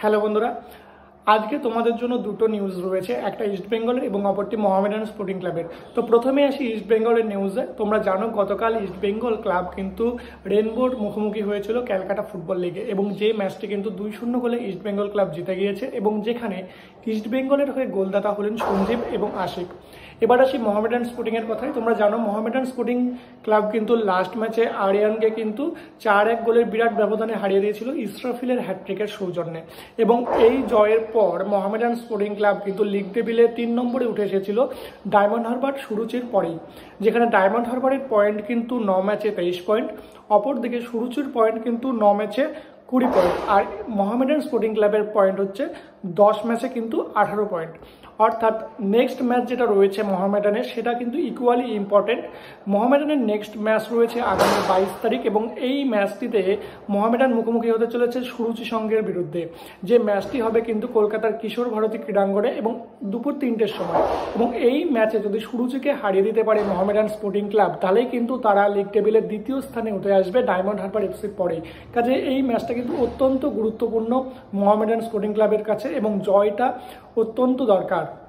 Hello বন্ধুরা, আজকে তোমাদের জন্য দুটো নিউজ রয়েছে, একটা ইস্ট বেঙ্গলের এবং অপরটি মোহামেডান স্পোর্টিং ক্লাবের। তো প্রথমে আসি ইস্ট বেঙ্গলের নিউজে। তোমরা জানো গতকাল ইস্ট বেঙ্গল ক্লাব কিন্তু রেনবোর মুখোমুখি হয়েছিল ক্যালকাটা ফুটবল লিগে, এবং যে ম্যাচটি কিন্তু 2-0 গোলে ইস্ট বেঙ্গল ক্লাব জিতে গিয়েছে, এবং যেখানে ইস্ট বেঙ্গলের হয়ে গোলদাতা হলেন সঞ্জীব এবং আশিক। এবার আসি মোহামেডান স্পোর্টিং এর কথায়। তোমরা জানো মোহামেডান স্পোর্টিং ক্লাব কিন্তু লাস্ট ম্যাচে আরিয়ানকে কিন্তু 4-1 গোলের বিরাট ব্যবধানে হারিয়ে দিয়েছিল ইসরাফিলের হ্যাটট্রিকের সৌজন্যে, এবং এই জয়ের পর মোহামেডান স্পোর্টিং ক্লাব কিন্তু লিগ টেবিলে 3 নম্বরে উঠে এসেছিল ডায়মন্ড হারবার সুরুচির পরেই, যেখানে ডায়মন্ড হারবারের পয়েন্ট কিন্তু 9 ম্যাচে 23 পয়েন্ট, অপরদিকে সুরুচির পয়েন্ট কিন্তু 9 ম্যাচে 20 পয়েন্ট, আর মোহামেডান স্পোর্টিং ক্লাবের পয়েন্ট হচ্ছে 10 ম্যাচে কিন্তু 18 পয়েন্ট। অর্থাৎ নেক্সট ম্যাচ যেটা রয়েছে মোহামেডানের, সেটা কিন্তু ইকুয়ালি ইম্পর্টেন্ট। মোহামেডানের নেক্সট ম্যাচ রয়েছে আগামী 22 তারিখ, এবং এই ম্যাচটিতে মোহামেডান মুখোমুখি হতে চলেছে সুরুচি সংঘের বিরুদ্ধে। যে ম্যাচটি হবে কিন্তু কলকাতার কিশোর ভারতী ক্রীড়াঙ্গনে এবং দুপুর 3টের সময়, এবং এই ম্যাচে যদি সুরুচিকে হারিয়ে দিতে পারে মোহামেডান স্পোর্টিং ক্লাব, তাহলেই কিন্তু তারা লিগ টেবিলের দ্বিতীয় স্থানে উঠে আসবে ডায়মন্ড হারবার এফসির পরেই। কাজে এই ম্যাচটা কিন্তু অত্যন্ত গুরুত্বপূর্ণ মোহামেডান স্পোর্টিং ক্লাবের কাছে, এবং জয়টা অত্যন্ত দরকার।